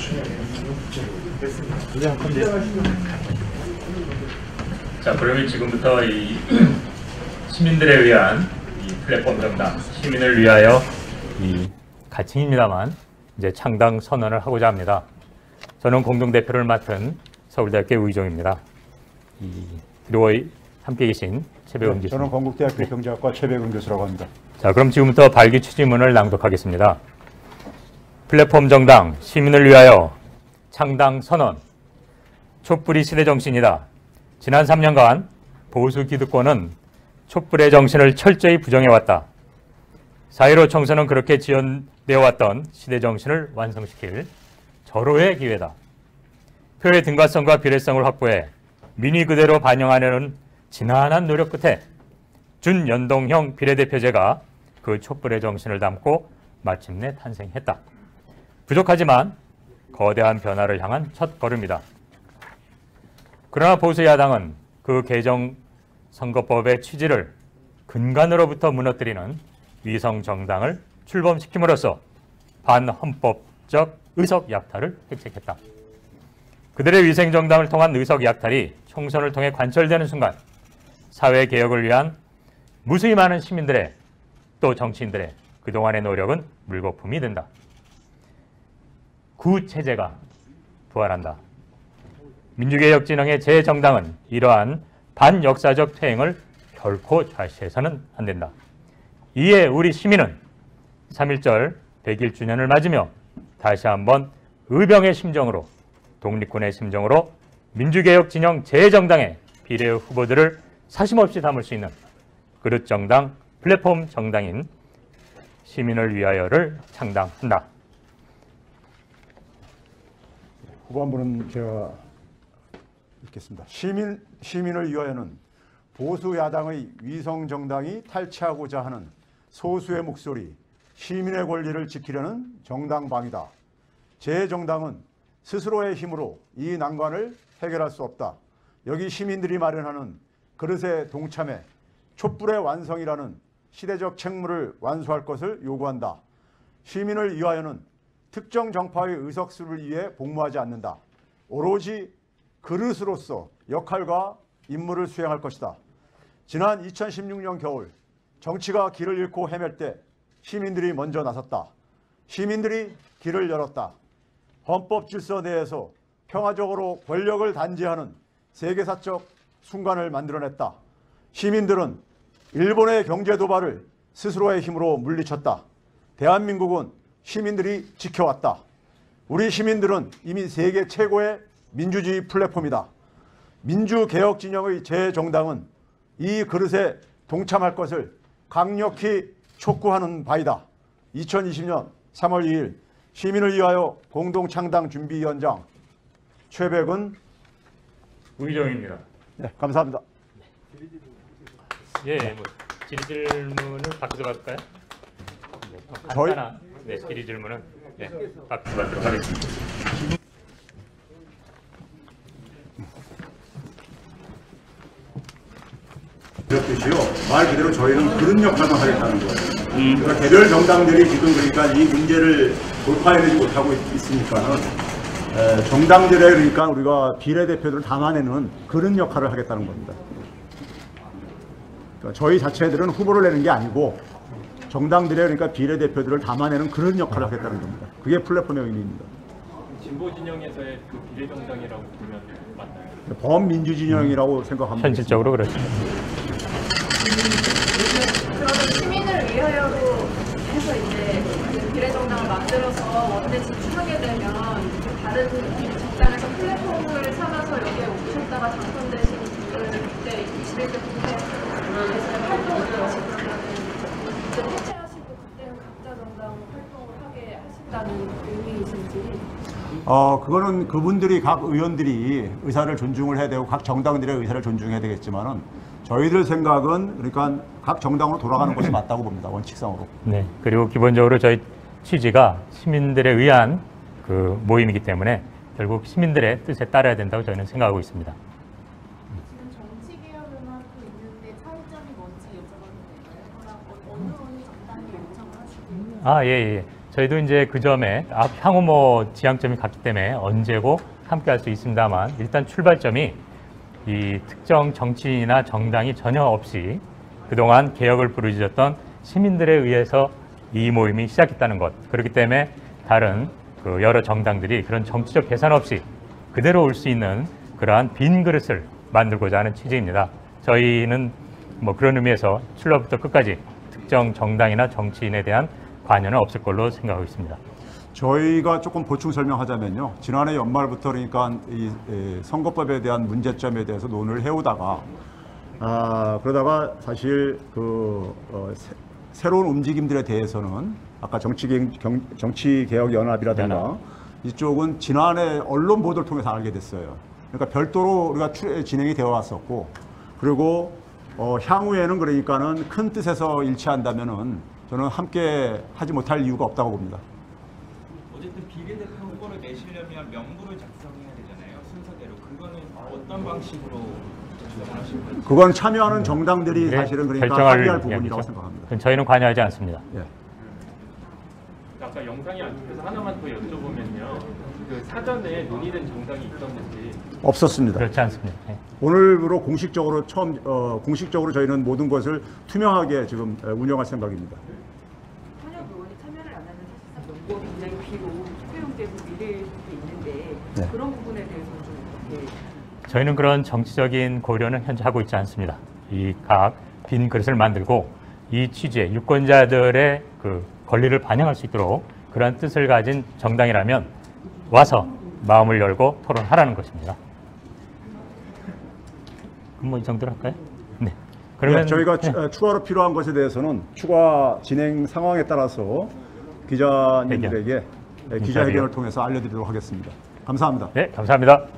자, 그러면 지금부터 이 시민들에 의한 이 플랫폼 정당, 시민을 위하여 이 가칭입니다만 이제 창당 선언을 하고자 합니다. 저는 공동대표를 맡은 서울대학교 의종입니다. 그리고 함께 계신 최백운 교수. 저는 건국대학교 경제학과 최백운 교수라고 합니다. 자, 그럼 지금부터 발기 취지문을 낭독하겠습니다. 플랫폼 정당, 시민을 위하여 창당 선언. 촛불이 시대 정신이다. 지난 3년간 보수 기득권은 촛불의 정신을 철저히 부정해왔다. 4.15 총선은 그렇게 지연되어 왔던 시대 정신을 완성시킬 절호의 기회다. 표의 등가성과 비례성을 확보해 민의 그대로 반영하려는 지난한 노력 끝에 준연동형 비례대표제가 그 촛불의 정신을 담고 마침내 탄생했다. 부족하지만 거대한 변화를 향한 첫 걸음이다. 그러나 보수 야당은 그 개정 선거법의 취지를 근간으로부터 무너뜨리는 위성 정당을 출범시킴으로써 반헌법적 의석 약탈을 획책했다. 그들의 위생 정당을 통한 의석 약탈이 총선을 통해 관철되는 순간 사회 개혁을 위한 무수히 많은 시민들의 또 정치인들의 그동안의 노력은 물거품이 된다. 구체제가 부활한다. 민주개혁진영의 제 정당은 이러한 반역사적 퇴행을 결코 좌시해서는 안 된다. 이에 우리 시민은 3.1절 100일주년을 맞으며 다시 한번 의병의 심정으로, 독립군의 심정으로 민주개혁진영 제 정당의 비례 후보들을 사심없이 담을 수 있는 그릇정당, 플랫폼 정당인 시민을 위하여를 창당한다. 후반부는 제가 읽겠습니다. 시민을 위하여는 보수 야당의 위성 정당이 탈취하고자 하는 소수의 목소리, 시민의 권리를 지키려는 정당방위다. 제 정당은 스스로의 힘으로 이 난관을 해결할 수 없다. 여기 시민들이 마련하는 그릇의 동참에 촛불의 완성이라는 시대적 책무를 완수할 것을 요구한다. 시민을 위하여는 특정 정파의 의석수를 위해 복무하지 않는다. 오로지 그릇으로서 역할과 임무를 수행할 것이다. 지난 2016년 겨울 정치가 길을 잃고 헤맬 때 시민들이 먼저 나섰다. 시민들이 길을 열었다. 헌법 질서 내에서 평화적으로 권력을 단지하는 세계사적 순간을 만들어냈다. 시민들은 일본의 경제 도발을 스스로의 힘으로 물리쳤다. 대한민국은 시민들이 지켜왔다. 우리 시민들은 이미 세계 최고의 민주주의 플랫폼이다. 민주개혁 진영의 제 정당은 이 그릇에 동참할 것을 강력히 촉구하는 바이다. 2020년 3월 2일 시민을 위하여 공동창당준비위원장 최백운 의정입니다. 네, 감사합니다. 예, 뭐 질의질문은 밖에서 받을까요? 저희 네, 질의질문은 네, 밖에서 받도록 하겠습니다. 그렇듯이요. 말 그대로 저희는 그런 역할만 하겠다는 거예요. 그러니까 개별 정당들이 지금 그러니까 이 문제를 돌파해내지 못하고 있으니까는 정당들에 그러니까 우리가 비례대표들을 담아내는 그런 역할을 하겠다는 겁니다. 그러니까 저희 자체들은 후보를 내는 게 아니고 정당들의 그러니까 비례대표들을 담아내는 그런 역할을 하겠다는 겁니다. 그게 플랫폼의 의미입니다. 진보 진영에서의 그 비례정당이라고 보면 맞나요? 범민주진영이라고 생각합니다. 현실적으로 그렇죠. 그러면 시민을 위하여로 해서 이제 그 비례정당을 만들어서 원내 진출하게 되면 다른 정당에서 플랫폼을 삼아서 여기에 오셨다가 당선되신 분들 그때 21대 국회에서 활동을 다시 그러면 이제 퇴치하시고 그때는 각자 정당 활동을 하게 하신다는 의미이신지. 그거는 그분들이 각 의원들이 의사를 존중을 해야 되고 각 정당들의 의사를 존중해야 되겠지만은 저희들 생각은 그러니까 각 정당으로 돌아가는 것이 맞다고 봅니다. 원칙상으로. 네, 그리고 기본적으로 저희 취지가 시민들에 의한 그 모임이기 때문에 결국 시민들의 뜻에 따라야 된다고 저희는 생각하고 있습니다. 지금 정치 개혁을 하고 있는데 차이점이 뭔지 여쭤봐도 될까요? 어느 정당에 요청을 하시고? 예. 저희도 이제 그 점에 향후 뭐 지향점이 같기 때문에 언제고 함께 할 수 있습니다만 일단 출발점이 이 특정 정치인이나 정당이 전혀 없이 그동안 개혁을 부르짖었던 시민들에 의해서 이 모임이 시작했다는 것. 그렇기 때문에 다른 그 여러 정당들이 그런 정치적 계산 없이 그대로 올 수 있는 그러한 빈 그릇을 만들고자 하는 취지입니다. 저희는 뭐 그런 의미에서 출발부터 끝까지 특정 정당이나 정치인에 대한 관여는 없을 걸로 생각하고 있습니다. 저희가 조금 보충 설명하자면요. 지난해 연말부터 그러니까 이 선거법에 대한 문제점에 대해서 논의를 해오다가 그러다가 사실 새로운 움직임들에 대해서는 아까 정치개혁연합이라든가 이쪽은 지난해 언론 보도를 통해서 알게 됐어요. 그러니까 별도로 우리가 진행이 되어 왔었고, 그리고 향후에는 그러니까는 큰 뜻에서 일치한다면은 저는 함께 하지 못할 이유가 없다고 봅니다. 어쨌든 비례대표 후보를 내시려면 명부를 작성해야 되잖아요. 순서대로. 그거는 어떤 방식으로 작성하실 건지. 그건 참여하는 정당들이 사실은 그러니까 결정할 합의할 부분이라고 이야기죠. 생각합니다. 저희는 관여하지 않습니다. 예. 아까 영상이 안 찍혀서 하나만 더 여쭤보면요. 그 사전에 논의된 정당이 있었는지. 없었습니다. 그렇지 않습니다. 예. 오늘부로 공식적으로 공식적으로 저희는 모든 것을 투명하게 지금 운영할 생각입니다. 현역 의원이 참여를 안 하는 사실상 명분이 굉장히 비로 투표용지에서 미래일 수도 있는데 네. 그런 부분에 대해서 좀 어떻게 저희는 그런 정치적인 고려는 현재 하고 있지 않습니다. 이 각 빈 그릇을 만들고 이 취지에 유권자들의 그 권리를 반영할 수 있도록 그러한 뜻을 가진 정당이라면 와서 마음을 열고 토론하라는 것입니다. 그럼 뭐 이 정도로 할까요? 네. 그러면 네, 저희가 네. 추가로 필요한 것에 대해서는 추가 진행 상황에 따라서 기자님들에게 기자회견을 통해서 알려드리도록 하겠습니다. 감사합니다. 네, 감사합니다.